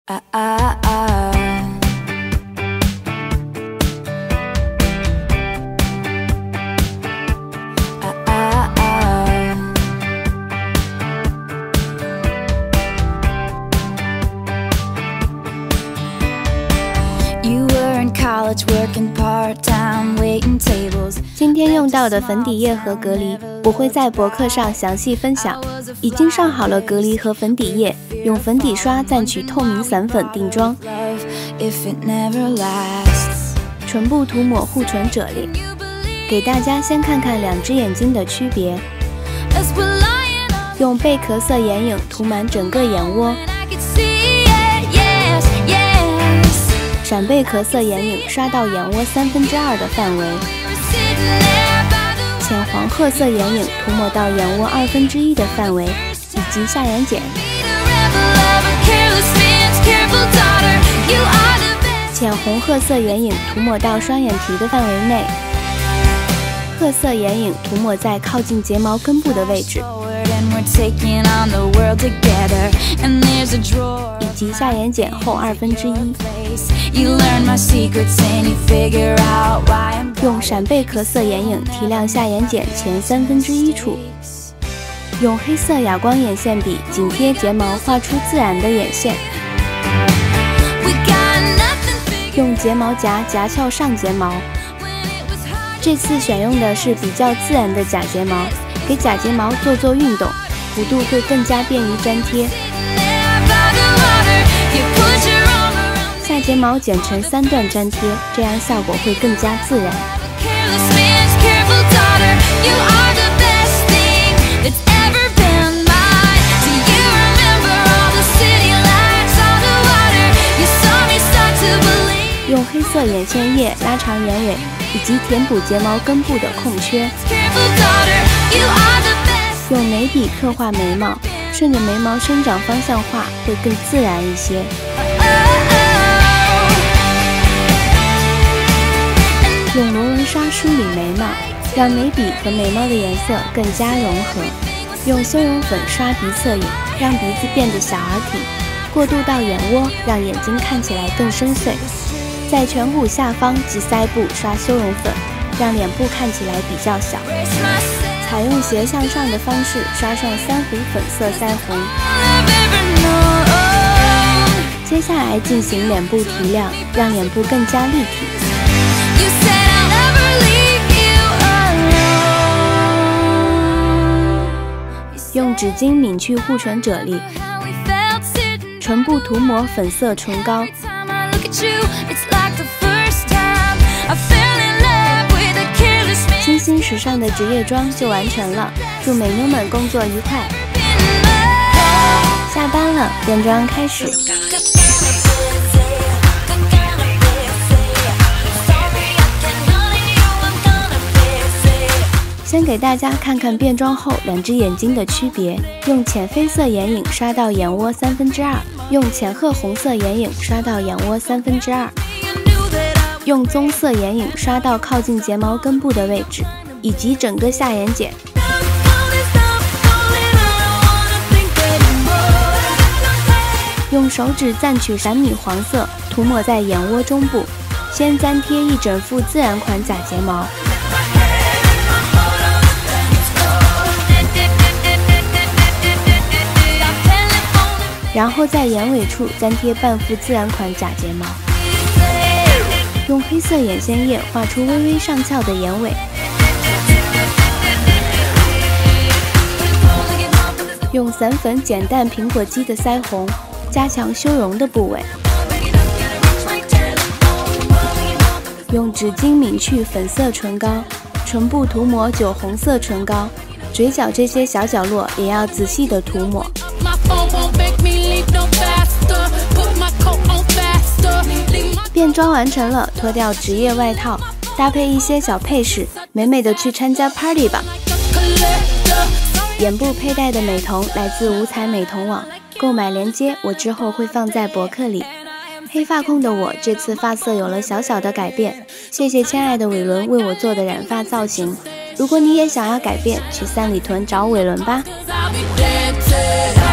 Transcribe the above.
今天用到的粉底液和隔离，我会在博客上详细分享。已经上好了隔离和粉底液，用粉底刷蘸取透明散粉定妆。唇部涂抹护唇啫喱，给大家先看看两只眼睛的区别。用贝壳色眼影涂满整个眼窝。闪贝壳色眼影刷到眼窝2/3的范围，浅黄褐色眼影涂抹到眼窝1/2的范围，以及下眼睑。浅红褐色眼影涂抹到双眼皮的范围内，褐色眼影涂抹在靠近睫毛根部的位置。以及下眼睑后1/2。用闪贝壳色眼影提亮下眼睑前1/3处。用黑色哑光眼线笔紧贴睫毛画出自然的眼线。用睫毛夹夹翘上睫毛。这次选用的是比较自然的假睫毛，给假睫毛做运动，弧度会更加便于粘贴。下睫毛剪成3段粘贴，这样效果会更加自然。用黑色眼线液拉长眼尾，以及填补睫毛根部的空缺。用眉笔刻画眉毛，顺着眉毛生长方向画，会更自然一些。用螺纹刷梳理眉毛，让眉笔和眉毛的颜色更加融合。用修容粉刷鼻侧影，让鼻子变得小而挺，过渡到眼窝，让眼睛看起来更深邃。在颧骨下方及腮部刷修容粉，让脸部看起来比较小。采用斜向上的方式刷上3弧粉色腮红。接下来进行脸部提亮，让脸部更加立体。用纸巾抿去护唇啫喱。唇部涂抹粉色唇膏。清新时尚的职业装就完成了，祝美妞们工作愉快。下班了，变装开始。先给大家看看变装后两只眼睛的区别。用浅绯色眼影刷到眼窝2/3，用浅褐红色眼影刷到眼窝2/3，用棕色眼影刷到靠近睫毛根部的位置，以及整个下眼睑。用手指蘸取闪米黄色，涂抹在眼窝中部，先粘贴一整副自然款假睫毛。然后在眼尾处粘贴半副自然款假睫毛。用黑色眼线液画出微微上翘的眼尾。用散粉减淡苹果肌的腮红，加强修容的部位。用纸巾抿去粉色唇膏，唇部涂抹酒红色唇膏，嘴角这些小角落也要仔细的涂抹。变装完成了，脱掉职业外套，搭配一些小配饰，美美的去参加 party 吧。眼部佩戴的美瞳来自五彩美瞳网，购买链接我之后会放在博客里。黑发控的我这次发色有了小小的改变，谢谢亲爱的伟伦为我做的染发造型。如果你也想要改变，去三里屯找伟伦吧。